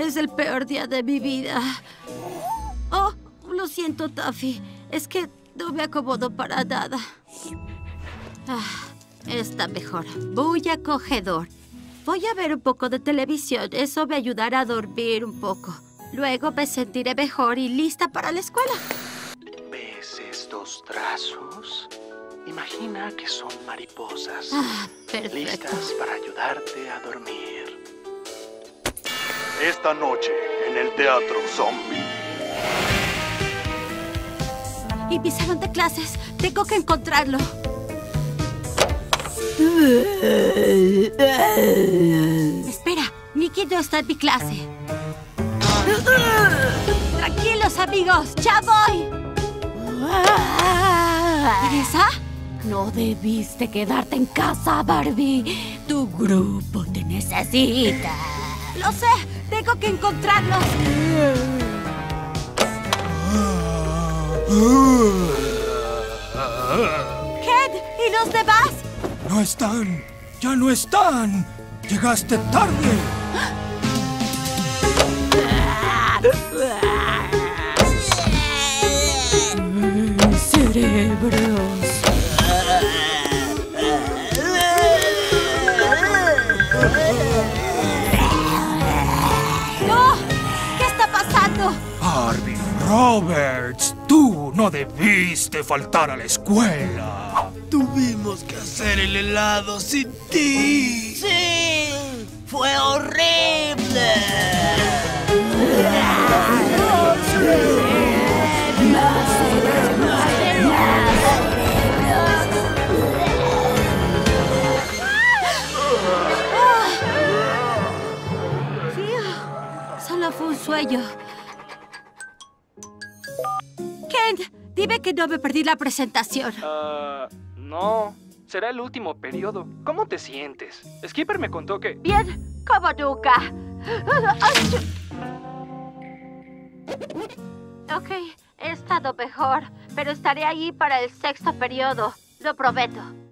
Es el peor día de mi vida. Oh, lo siento, Taffy. Es que no me acomodo para nada. Está mejor. Muy acogedor. Voy a ver un poco de televisión. Eso me ayudará a dormir un poco. Luego me sentiré mejor y lista para la escuela. ¿Ves estos trazos? Imagina que son mariposas. Perfecto. Listas para ayudarte a dormir. Esta noche en el Teatro Zombie. Y mi salón de clases. Tengo que encontrarlo. Espera, Nikki no está en mi clase. Tranquilos, amigos. ¡Ya voy! ¿Teresa? No debiste quedarte en casa, Barbie. Tu grupo te necesita. Lo sé. Tengo que encontrarlos. Ken, ¿y los demás? ¡No están! ¡Ya no están! ¡Llegaste tarde! Cerebros. ¡No! ¿Qué está pasando? Barbie Roberts, tú no debiste faltar a la escuela. Tuvimos que hacer el helado sin ti. ¡Sí! ¡Fue horrible! Solo fue un sueño. Ken, dime que no me perdí la presentación. No. Será el último periodo. ¿Cómo te sientes? Skipper me contó que... Bien, como nunca. Ok, he estado mejor, pero estaré ahí para el 6º periodo. Lo prometo.